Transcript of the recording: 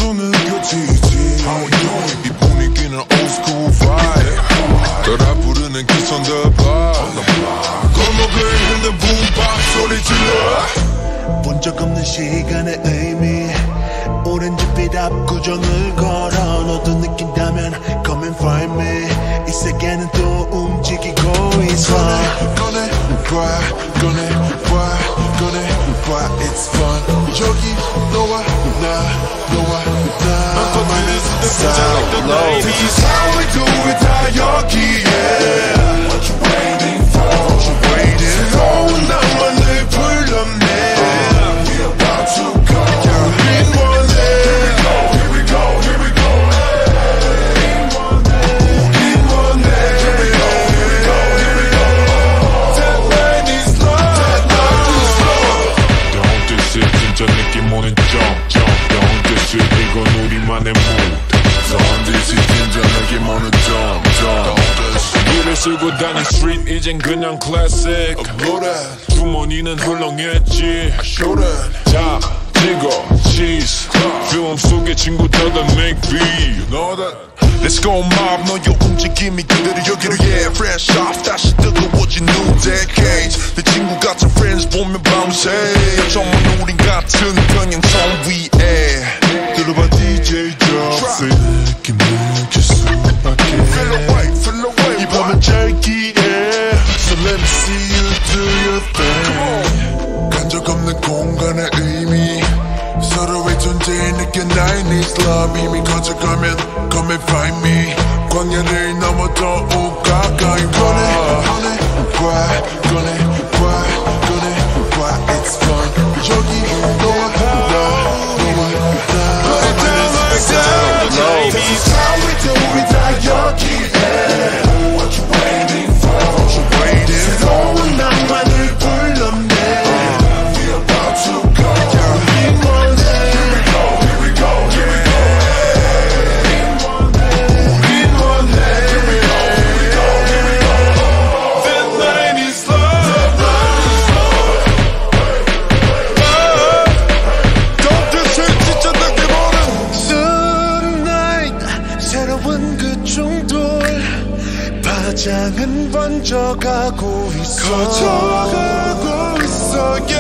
또 느껴지지. How we doing? 이 분위기는 old school vibe. 따라 부르는 kiss on the block. 골목을 흔든 boombox 소리 질러. 본 적 없는 시간의 의미. 오렌지빛 압구정을 걸어. 너도 느낀다면 come and find me. 이 세계는 또 움직이고 있어. 꺼내봐 it's fun. 저기 너와 나 This is how we do it 다 여기에. What you waiting for? What you waiting for? 새로운 낭만을 불렀네. We're about to go. 우린 원해. Here we go. 우린 원해. Deadline is love. Don't diss it 진짜 느낌 오는 jump. Don't diss it 이건 우리만의 mood. Don't diss it 진짜 느낌 오는 jump. 길을 쓰고 다닌 street 이젠 그냥 classic. 주머니는 헐렁했지. 자 찍어 cheese. film 속의 친구들은 make beat. Know that. Let's go mob 너의 움직임이 그대로 여기로 yeah fresh off 다시 뜨거워진 new decade. 내 친구 같은 friends 보면 밤새 정말 우린 같은 평행선 위에 들어봐 DJ drop 새끼 느낄 수밖에 Feel away 이 밤은 짧기에 So let me see you do your thing 간적 없는 공간의 의미 서로의 존재에 느껴 나의 needs love 이미 건져가면 come and find me 광야를 넘어 더욱 가까이 꺼내봐 it's fun 저기 너와 나 This is how we do it 다 여기에 What you waiting for What you waiting for 새로운 낭만을 불렀네 We're about to go 우린 원해 Here we go 우린 원해 Deadline is love Don't diss it 진짜 느낌 오는 Sudden night 새로운 그 충돌 파장은 번져가고 있어 yeah.